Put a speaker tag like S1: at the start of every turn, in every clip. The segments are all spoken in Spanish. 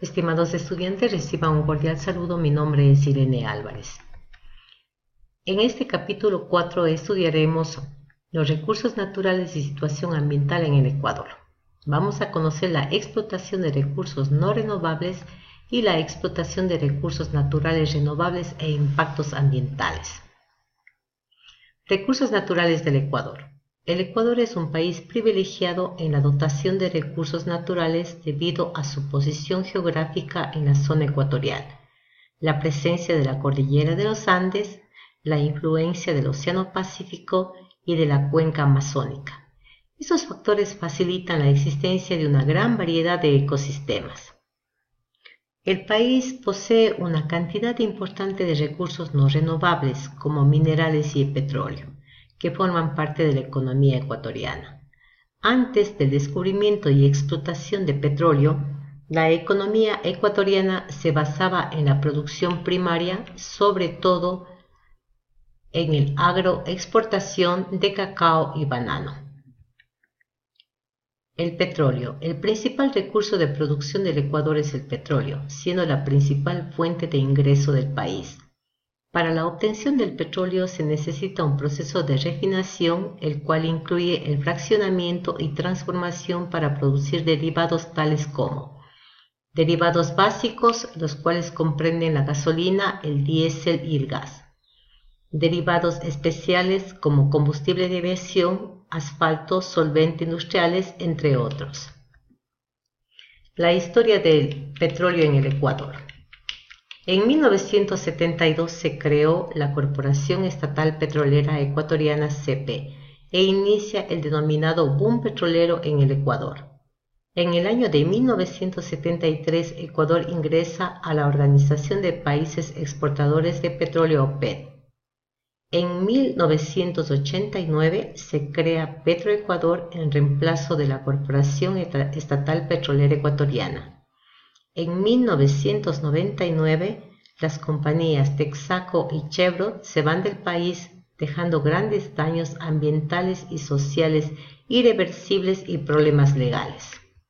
S1: Estimados estudiantes, reciban un cordial saludo. Mi nombre es Irene Álvarez. En este capítulo 4 estudiaremos los recursos naturales y situación ambiental en el Ecuador. Vamos a conocer la explotación de recursos no renovables y la explotación de recursos naturales renovables e impactos ambientales. Recursos naturales del Ecuador. El Ecuador es un país privilegiado en la dotación de recursos naturales debido a su posición geográfica en la zona ecuatorial, la presencia de la cordillera de los Andes, la influencia del Océano Pacífico y de la cuenca amazónica. Estos factores facilitan la existencia de una gran variedad de ecosistemas. El país posee una cantidad importante de recursos no renovables como minerales y petróleo, que forman parte de la economía ecuatoriana. Antes del descubrimiento y explotación de petróleo, la economía ecuatoriana se basaba en la producción primaria, sobre todo en el agroexportación de cacao y banano. El petróleo. El principal recurso de producción del Ecuador es el petróleo, siendo la principal fuente de ingreso del país. Para la obtención del petróleo se necesita un proceso de refinación, el cual incluye el fraccionamiento y transformación para producir derivados tales como derivados básicos, los cuales comprenden la gasolina, el diésel y el gas. Derivados especiales como combustible de aviación, asfalto, solventes industriales, entre otros. La historia del petróleo en el Ecuador. En 1972 se creó la Corporación Estatal Petrolera Ecuatoriana CP e inicia el denominado boom petrolero en el Ecuador. En el año de 1973 Ecuador ingresa a la Organización de Países Exportadores de Petróleo OPEP. En 1989 se crea Petroecuador en reemplazo de la Corporación Estatal Petrolera Ecuatoriana. En 1999, las compañías Texaco y Chevron se van del país, dejando grandes daños ambientales y sociales irreversibles y problemas legales.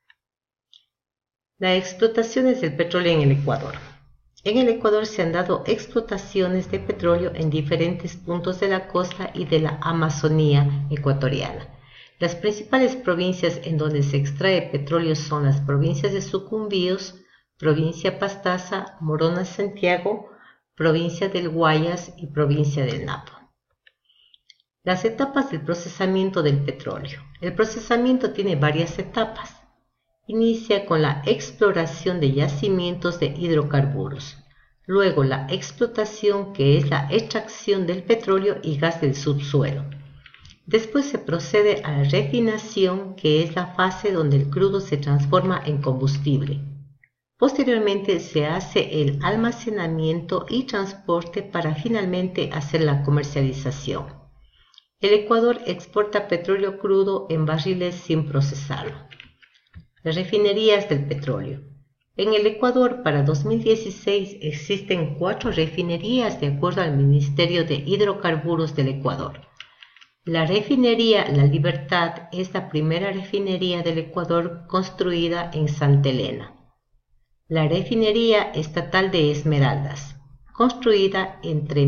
S1: Las explotaciones del petróleo en el Ecuador. En el Ecuador se han dado explotaciones de petróleo en diferentes puntos de la costa y de la Amazonía ecuatoriana. Las principales provincias en donde se extrae petróleo son las provincias de Sucumbíos, provincia Pastaza, Morona Santiago, provincia del Guayas y provincia del Napo. Las etapas del procesamiento del petróleo. El procesamiento tiene varias etapas. Inicia con la exploración de yacimientos de hidrocarburos, luego la explotación, que es la extracción del petróleo y gas del subsuelo. Después se procede a la refinación, que es la fase donde el crudo se transforma en combustible. Posteriormente se hace el almacenamiento y transporte para finalmente hacer la comercialización. El Ecuador exporta petróleo crudo en barriles sin procesarlo. Las refinerías del petróleo. En el Ecuador para 2016 existen 4 refinerías de acuerdo al Ministerio de Hidrocarburos del Ecuador. La refinería La Libertad es la primera refinería del Ecuador construida en Santa Elena. La refinería estatal de Esmeraldas, construida entre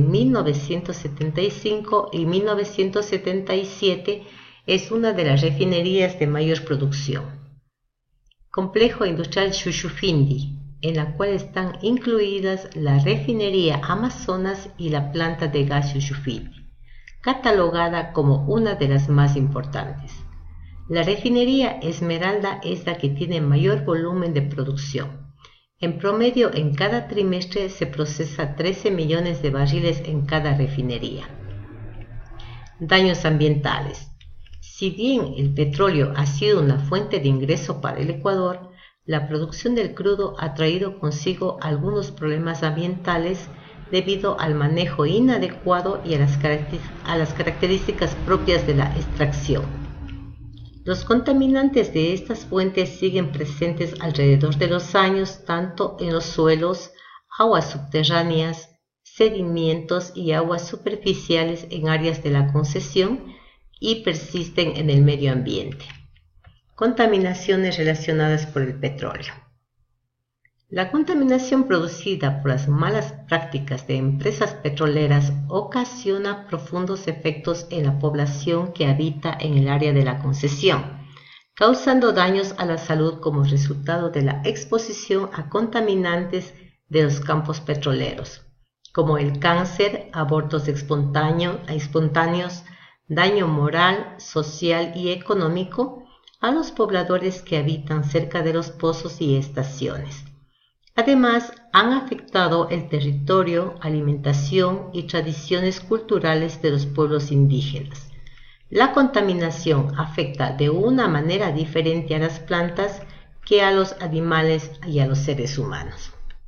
S1: 1975 y 1977, es una de las refinerías de mayor producción. Complejo Industrial Shushufindi, en la cual están incluidas la refinería Amazonas y la planta de gas Shushufindi, catalogada como una de las más importantes. La refinería Esmeralda es la que tiene mayor volumen de producción. En promedio, en cada trimestre se procesa 13 millones de barriles en cada refinería. Daños ambientales. Si bien el petróleo ha sido una fuente de ingreso para el Ecuador, la producción del crudo ha traído consigo algunos problemas ambientales debido al manejo inadecuado y a las características propias de la extracción. Los contaminantes de estas fuentes siguen presentes alrededor de los años, tanto en los suelos, aguas subterráneas, sedimentos y aguas superficiales en áreas de la concesión y persisten en el medio ambiente. Contaminaciones relacionadas por el petróleo. La contaminación producida por las malas prácticas de empresas petroleras ocasiona profundos efectos en la población que habita en el área de la concesión, causando daños a la salud como resultado de la exposición a contaminantes de los campos petroleros, como el cáncer, abortos espontáneos, daño moral, social y económico a los pobladores que habitan cerca de los pozos y estaciones. Además, han afectado el territorio, alimentación y tradiciones culturales de los pueblos indígenas. La contaminación afecta de una manera diferente a las plantas que a los animales y a los seres humanos.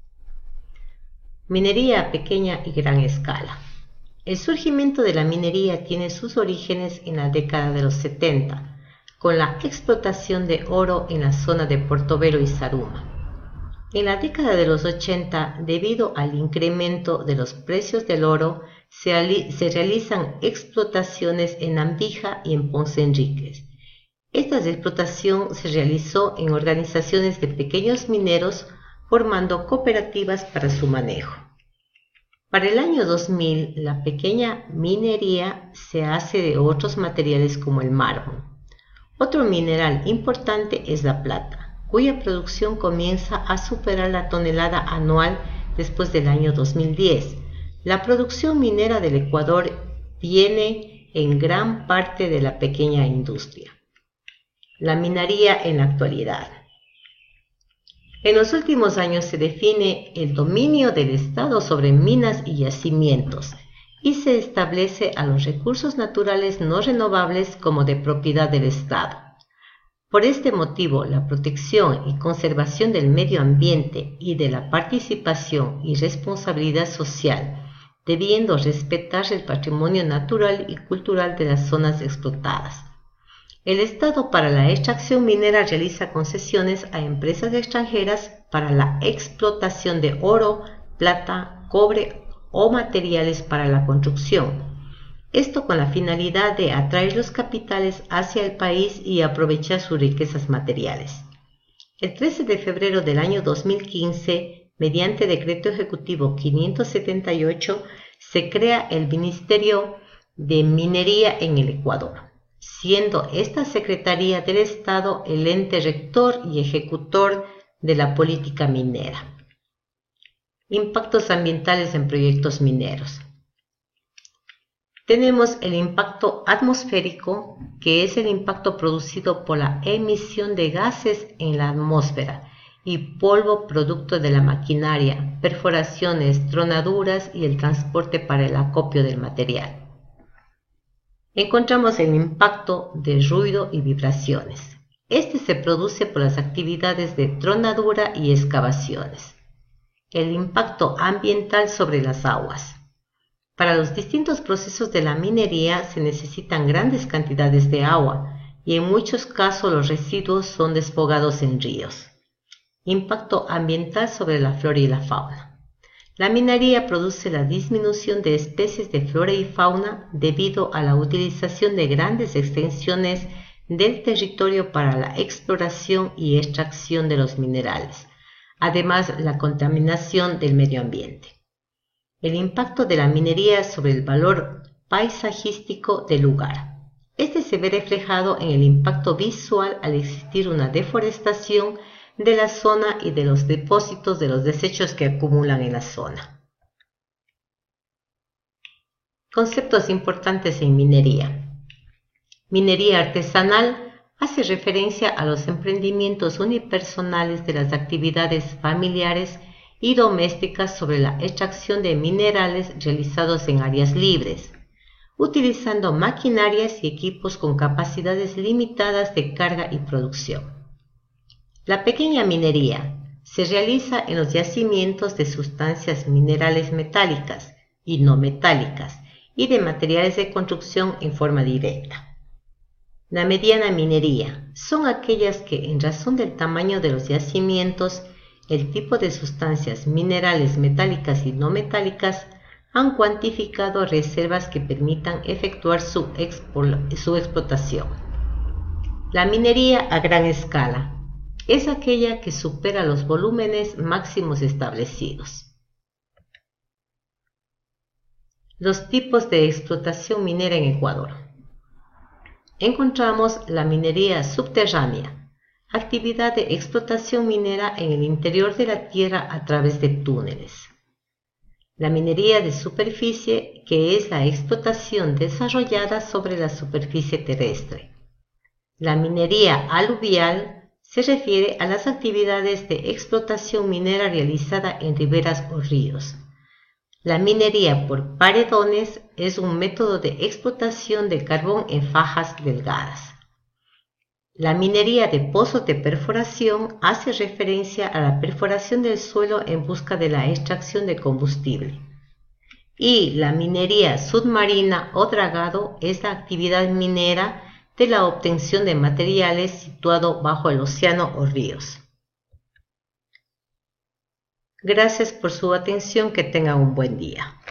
S1: Minería a pequeña y gran escala. El surgimiento de la minería tiene sus orígenes en la década de los 70, con la explotación de oro en la zona de Portobelo y Zaruma. En la década de los 80, debido al incremento de los precios del oro, se realizan explotaciones en Ambija y en Ponce Enríquez. Esta explotación se realizó en organizaciones de pequeños mineros formando cooperativas para su manejo. Para el año 2000, la pequeña minería se hace de otros materiales como el mármol. Otro mineral importante es la plata, cuya producción comienza a superar la tonelada anual después del año 2010. La producción minera del Ecuador viene en gran parte de la pequeña industria. La minería en la actualidad. En los últimos años se define el dominio del Estado sobre minas y yacimientos y se establece a los recursos naturales no renovables como de propiedad del Estado. Por este motivo, la protección y conservación del medio ambiente y de la participación y responsabilidad social, debiendo respetar el patrimonio natural y cultural de las zonas explotadas. El Estado para la extracción minera realiza concesiones a empresas extranjeras para la explotación de oro, plata, cobre o materiales para la construcción. Esto con la finalidad de atraer los capitales hacia el país y aprovechar sus riquezas materiales. El 13 de febrero del año 2015, mediante Decreto Ejecutivo 578, se crea el Ministerio de Minería en el Ecuador, siendo esta Secretaría del Estado el ente rector y ejecutor de la política minera. Impactos ambientales en proyectos mineros. Tenemos el impacto atmosférico, que es el impacto producido por la emisión de gases en la atmósfera y polvo producto de la maquinaria, perforaciones, tronaduras y el transporte para el acopio del material. Encontramos el impacto de ruido y vibraciones. Este se produce por las actividades de tronadura y excavaciones. El impacto ambiental sobre las aguas. Para los distintos procesos de la minería se necesitan grandes cantidades de agua y en muchos casos los residuos son desfogados en ríos. Impacto ambiental sobre la flora y la fauna. La minería produce la disminución de especies de flora y fauna debido a la utilización de grandes extensiones del territorio para la exploración y extracción de los minerales, además la contaminación del medio ambiente. El impacto de la minería sobre el valor paisajístico del lugar. Este se ve reflejado en el impacto visual al existir una deforestación de la zona y de los depósitos de los desechos que acumulan en la zona. Conceptos importantes en minería. Minería artesanal hace referencia a los emprendimientos unipersonales de las actividades familiares y domésticas sobre la extracción de minerales realizados en áreas libres, utilizando maquinarias y equipos con capacidades limitadas de carga y producción. La pequeña minería se realiza en los yacimientos de sustancias minerales metálicas y no metálicas y de materiales de construcción en forma directa. La mediana minería son aquellas que, en razón del tamaño de los yacimientos, el tipo de sustancias minerales metálicas y no metálicas, han cuantificado reservas que permitan efectuar su explotación. La minería a gran escala es aquella que supera los volúmenes máximos establecidos. Los tipos de explotación minera en Ecuador. Encontramos la minería subterránea, actividad de explotación minera en el interior de la tierra a través de túneles. La minería de superficie, que es la explotación desarrollada sobre la superficie terrestre. La minería aluvial se refiere a las actividades de explotación minera realizada en riberas o ríos. La minería por paredones es un método de explotación de carbón en fajas delgadas. La minería de pozos de perforación hace referencia a la perforación del suelo en busca de la extracción de combustible. Y la minería submarina o dragado es la actividad minera de la obtención de materiales situado bajo el océano o ríos. Gracias por su atención, que tengan un buen día.